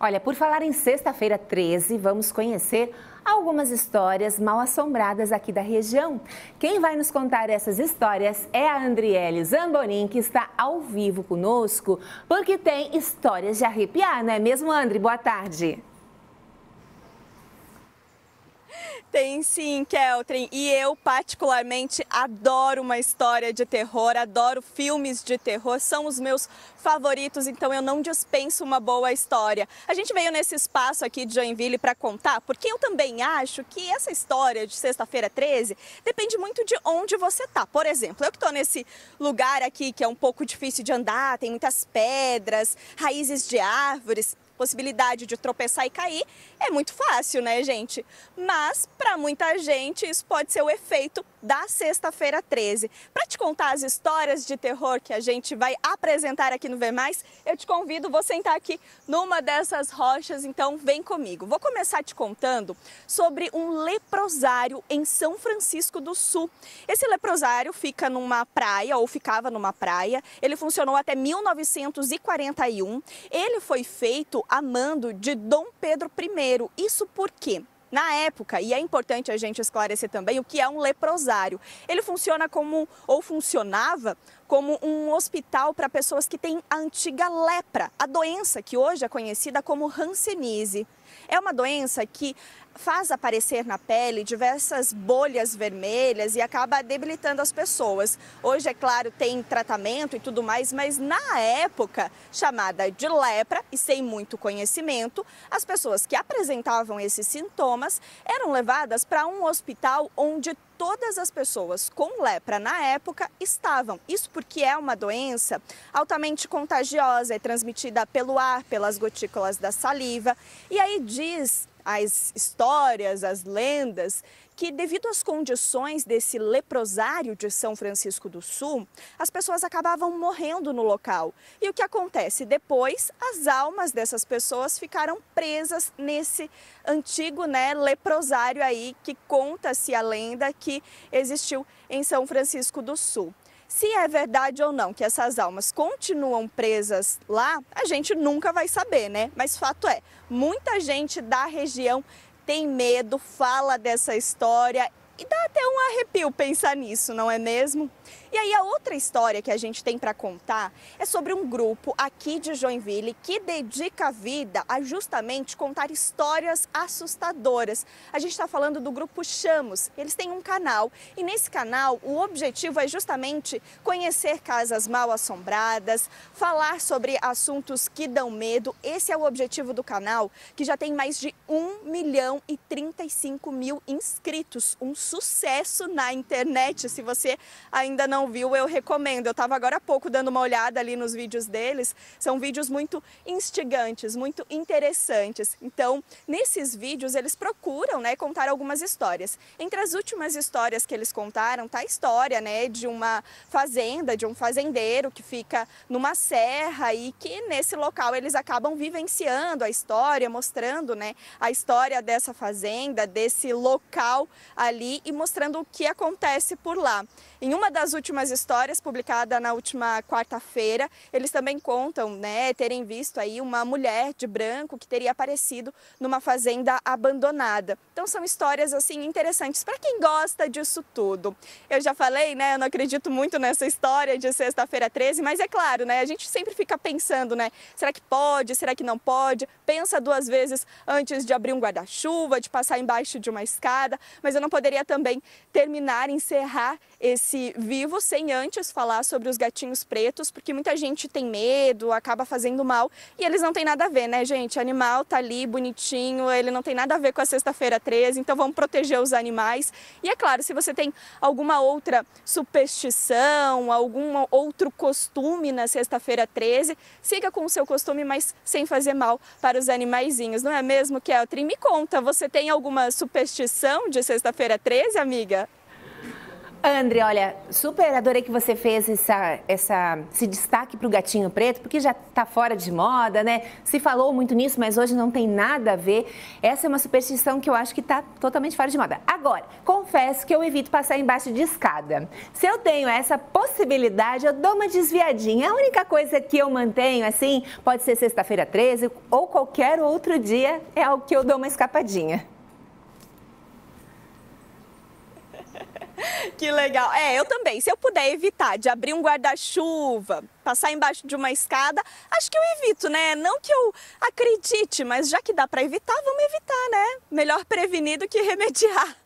Olha, por falar em sexta-feira 13, vamos conhecer algumas histórias mal-assombradas aqui da região. Quem vai nos contar essas histórias é a Andriele Zambonin, que está ao vivo conosco, porque tem histórias de arrepiar, não é mesmo, Andri? Boa tarde. Tem sim, Keltrin, e eu particularmente adoro uma história de terror, adoro filmes de terror, são os meus favoritos, então eu não dispenso uma boa história. A gente veio nesse espaço aqui de Joinville para contar, porque eu também acho que essa história de sexta-feira 13 depende muito de onde você tá. Por exemplo, eu que estou nesse lugar aqui que é um pouco difícil de andar, tem muitas pedras, raízes de árvores, possibilidade de tropeçar e cair, é muito fácil, né, gente? Mas, para muita gente, isso pode ser o efeito da sexta-feira 13. Para te contar as histórias de terror que a gente vai apresentar aqui no Ver Mais, eu te convido, vou sentar aqui numa dessas rochas, então vem comigo. Vou começar te contando sobre um leprosário em São Francisco do Sul. Esse leprosário fica numa praia, ou ficava numa praia, ele funcionou até 1941, ele foi feito a mando de Dom Pedro I. Isso por quê? Na época, e é importante a gente esclarecer também o que é um leprosário, ele funciona como, ou funcionava como um hospital para pessoas que têm a antiga lepra, a doença que hoje é conhecida como hanseníase. É uma doença que faz aparecer na pele diversas bolhas vermelhas e acaba debilitando as pessoas. Hoje, é claro, tem tratamento e tudo mais, mas na época, chamada de lepra e sem muito conhecimento, as pessoas que apresentavam esses sintomas eram levadas para um hospital onde todas as pessoas com lepra na época estavam. Isso porque é uma doença altamente contagiosa, é transmitida pelo ar, pelas gotículas da saliva. E aí diz as histórias, as lendas, que devido às condições desse leprosário de São Francisco do Sul, as pessoas acabavam morrendo no local. E o que acontece? Depois, as almas dessas pessoas ficaram presas nesse antigo, leprosário aí, que conta-se a lenda que existiu em São Francisco do Sul. Se é verdade ou não que essas almas continuam presas lá, a gente nunca vai saber, né? Mas fato é, muita gente da região tem medo, fala dessa história e dá até um arrepio pensar nisso, não é mesmo? E aí a outra história que a gente tem para contar é sobre um grupo aqui de Joinville que dedica a vida a justamente contar histórias assustadoras. A gente está falando do grupo Chamos. Eles têm um canal e nesse canal o objetivo é justamente conhecer casas mal assombradas, falar sobre assuntos que dão medo. Esse é o objetivo do canal, que já tem mais de 1.035.000 inscritos. Um sucesso na internet. Se você ainda não viu, eu recomendo. Eu estava agora há pouco dando uma olhada ali nos vídeos deles. São vídeos muito instigantes, muito interessantes. Então, nesses vídeos, eles procuram, contar algumas histórias. Entre as últimas histórias que eles contaram, tá a história, de uma fazenda, de um fazendeiro que fica numa serra e que nesse local eles acabam vivenciando a história, mostrando, a história dessa fazenda, desse local ali e mostrando o que acontece por lá. Em uma das últimas histórias, publicada na última quarta-feira, eles também contam, terem visto aí uma mulher de branco que teria aparecido numa fazenda abandonada. Então são histórias assim interessantes para quem gosta disso tudo. Eu já falei, eu não acredito muito nessa história de sexta-feira 13, mas é claro, a gente sempre fica pensando, será que pode, será que não pode? Pensa duas vezes antes de abrir um guarda-chuva, de passar embaixo de uma escada, mas eu não poderia também encerrar esse vivo sem antes falar sobre os gatinhos pretos, porque muita gente tem medo, acaba fazendo mal e eles não têm nada a ver, gente? O animal tá ali bonitinho, ele não tem nada a ver com a sexta-feira 13, então vamos proteger os animais. E é claro, se você tem alguma outra superstição, algum outro costume na sexta-feira 13, siga com o seu costume, mas sem fazer mal para os animaizinhos, não é mesmo, Keltrin? Me conta, você tem alguma superstição de sexta-feira 13, amiga? André, olha, super adorei que você fez esse destaque para o gatinho preto, porque já está fora de moda, né? Se falou muito nisso, mas hoje não tem nada a ver. Essa é uma superstição que eu acho que está totalmente fora de moda. Agora, confesso que eu evito passar embaixo de escada. Se eu tenho essa possibilidade, eu dou uma desviadinha. A única coisa que eu mantenho, assim, pode ser sexta-feira 13 ou qualquer outro dia, é algo que eu dou uma escapadinha. Que legal. Eu também. Se eu puder evitar de abrir um guarda-chuva, passar embaixo de uma escada, acho que eu evito, né? Não que eu acredite, mas já que dá para evitar, vamos evitar, né? Melhor prevenir do que remediar.